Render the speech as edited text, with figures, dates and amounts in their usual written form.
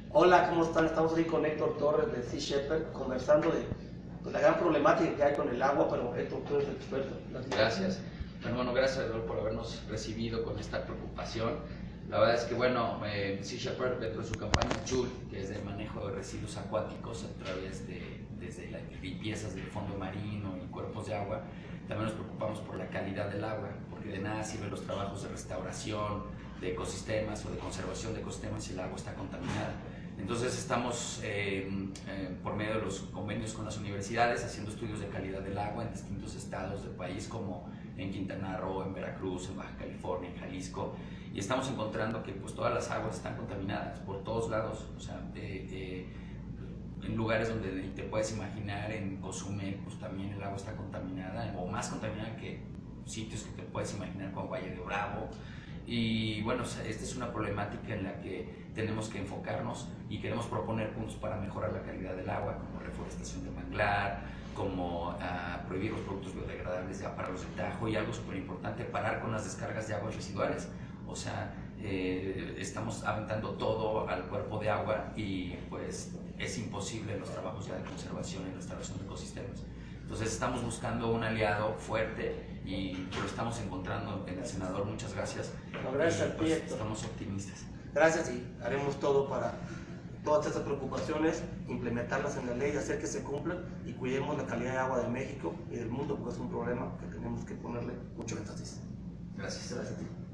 Hola, ¿cómo están? Estamos aquí con Héctor Torres de Sea Shepherd conversando de la gran problemática que hay con el agua, pero Héctor, tú eres el experto. Gracias. Bueno, gracias por habernos recibido con esta preocupación. La verdad es que, bueno, Sea Shepherd, dentro de su campaña Joule, que es de manejo de residuos acuáticos a través desde las limpiezas del fondo marino y cuerpos de agua, también nos preocupamos por la calidad del agua, porque de nada sirven los trabajos de restauración de ecosistemas o de conservación de ecosistemas si el agua está contaminada. Entonces estamos, por medio de los convenios con las universidades, haciendo estudios de calidad del agua en distintos estados del país, como en Quintana Roo, en Veracruz, en Baja California, en Jalisco, y estamos encontrando que pues, todas las aguas están contaminadas por todos lados, o sea, en lugares donde te puedes imaginar. En Cozumel pues también el agua está contaminada, o más contaminada que sitios que te puedes imaginar como Valle de Bravo. Y bueno, esta es una problemática en la que tenemos que enfocarnos y queremos proponer puntos para mejorar la calidad del agua, como reforestación de manglar, como prohibir los productos biodegradables para los de Tajo, y algo súper importante, parar con las descargas de aguas residuales. O sea, estamos aventando todo al cuerpo de agua y pues es imposible los trabajos ya de conservación y restauración de ecosistemas. Entonces estamos buscando un aliado fuerte y lo estamos encontrando en el senador. Muchas gracias. No, gracias al pues, proyecto. estamos optimistas. Gracias, y haremos todo para todas estas preocupaciones, implementarlas en la ley, hacer que se cumplan y cuidemos la calidad de agua de México y del mundo, porque es un problema que tenemos que ponerle mucho énfasis. Gracias. Gracias a ti.